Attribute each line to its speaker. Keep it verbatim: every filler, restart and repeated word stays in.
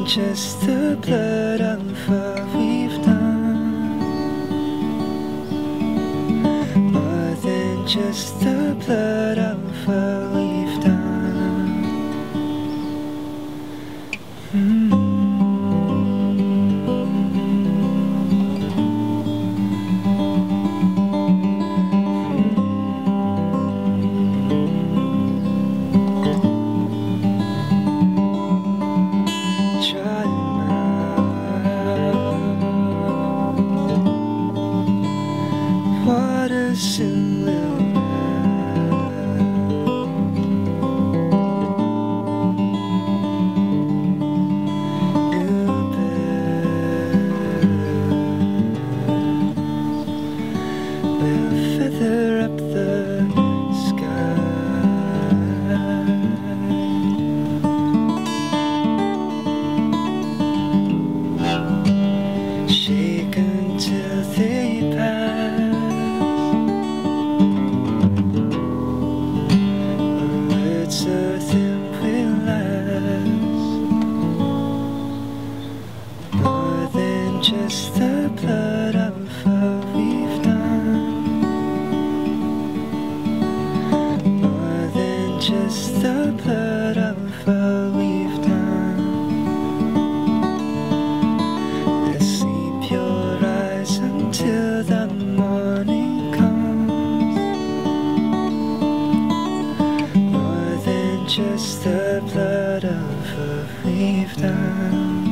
Speaker 1: than just the blood of what we've done. More than just the blood of what we've done. Mm. Waters in will new bird will feather up the sky, shake until they pass. So thin will last. More than just the blood of what we've done. More than just the blood of what we've done. Let's sleep your eyes until the morning comes. Just the blood of what we've done.